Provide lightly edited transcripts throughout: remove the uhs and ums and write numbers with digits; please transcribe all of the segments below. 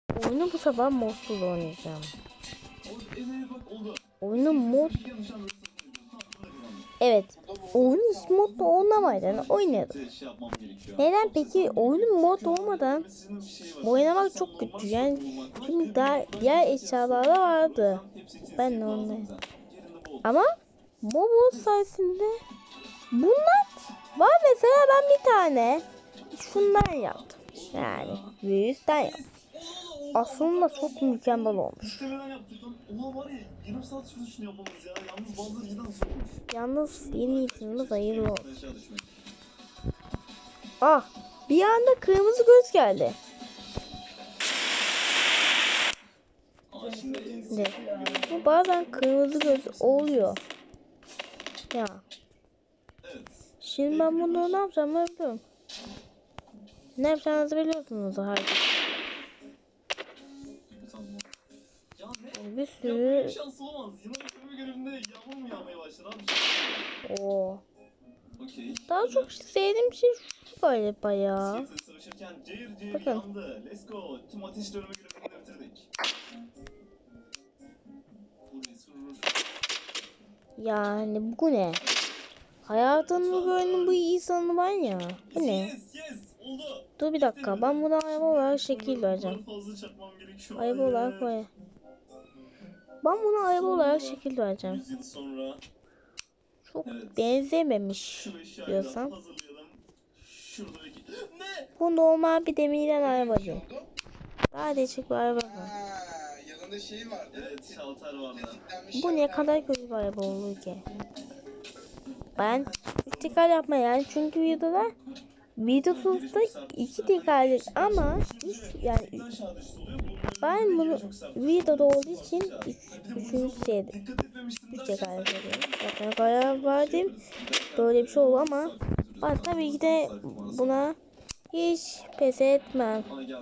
Oyunu bu sefer modsuz oynayacağım. Oyunun mod... Evet. Oyunu hiç modda olmadan oynadım. Neden peki? Oyunun mod olmadan oynamak çok kötü. Yani çünkü daha diğer eşyalarda vardı. Ben de onları. Ama mod sayesinde bunlar var. Mesela ben bir tane şundan yaptım. Yani virüsten yaptım. Aslında çok mükemmel olmuş. Yalnız yeni isimimiz hayırlı olsun. Ah, bir anda kırmızı göz geldi. Ne? Bu bazen kırmızı göz oluyor. Ya. Şimdi ben bunu ne yapacağım ben biliyorum. Ne yapacağınızı biliyorsunuz artık. Bir sürü... Oo. Daha çok sevdiğim şey şu galiba ya. Bakın. Yani bu ne? Hayatımda gördüğüm bu insanı var ya. Bu ne? Dur bir dakika. Ben buna araba olarak şekil vereceğim. Araba olarak koy. Ben buna araba olarak şekil vereceğim. Çok benzememiş diyorsam. Bu normal bir demirden araba değil. Daha değişik bir araba var. Bu ne kadar kötü bir araba olur ki? Ben tekrar yapmayan çünkü videosuzda iki tekerlek ama yani ben bunu videoda olduğu için üçüncü şeydi. Üç tekerlek veriyorum. Zaten karar verdim. Böyle bir şey oldu ama ben tabii ki de buna hiç pes etmem.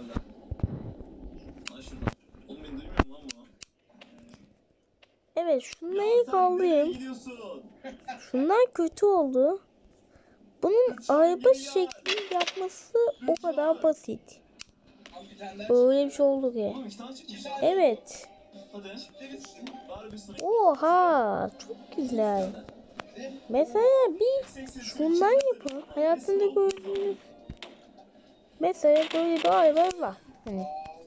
Evet şunları kaldırayım. Şunlar kötü oldu. Bunun araba şekli yapması o kadar basit. Böyle bir şey oldu ki. Evet. Oha çok güzel. Mesela bir şundan yapın. Hayatında gördüğünüz. Mesela böyle bir araba var. Hani.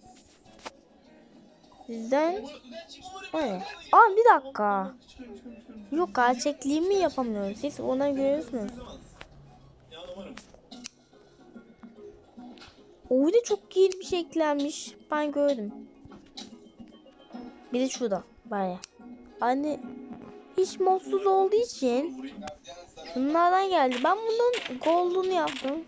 Sizden. Hani. Aa bir dakika. Yok gerçekliğimi yapamıyoruz. Siz ona görüyorsunuz. Orada çok iyi bir şey eklenmiş. Ben gördüm. Bir de şurada. Baya. Hani hiç modsuz olduğu için şunlardan geldi. Ben bunun gold'unu yaptım.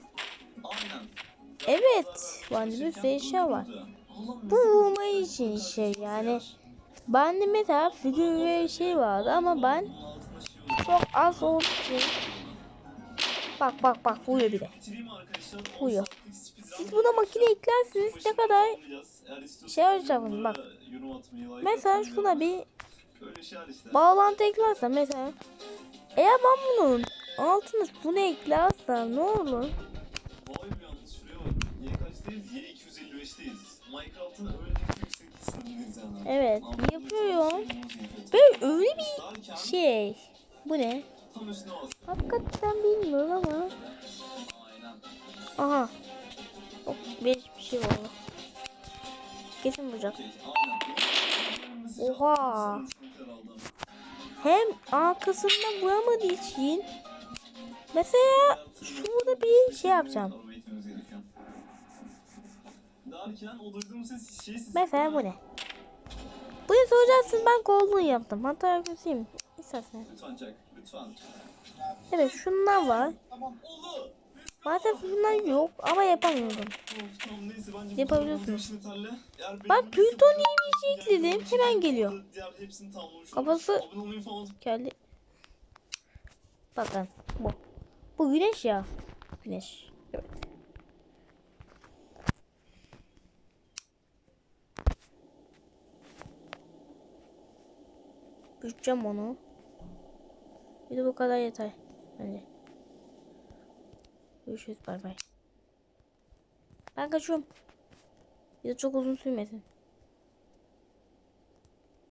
Evet. Bende bir sürü eşya var. Bu vurma için şey yani. Bende mesela figür ve şey vardı ama ben çok az olduğu için. Bak vuruyor bir de. Vuruyor. Siz buna makine eklersiniz ne kadar şey olacak bak. Mesela şuna bir bağlantı eklersem mesela eğer ben bunun altına bunu eklersem ne olur? Evet yapıyorum. Böyle öyle bir şey. Bu ne? Hakikaten bilmiyorum ama. Aha. Çok bir şey oldu. Kesin vuracak. Oha. Hem arkasından vuramadığı için mesela şurada bir şey yapacağım. Mesela bu ne? Bunu soracaksın ben golden yaptım. Hatta göstereyim. İstersen. Evet şunlar var. Maalesef bunlar yok ama yapamıyorum. Yapabiliyorsunuz. Bak Plüton diye bir şey ekledim. Hemen geliyor. Kafası geldi. Bakın bu. Bu güneş ya. Güneş. Evet. Büyüteceğim onu. Bir de bu kadar yeter. Bence. Görüşürüz bay bay. Ben kaçıyorum. Ya da çok uzun sürmesin.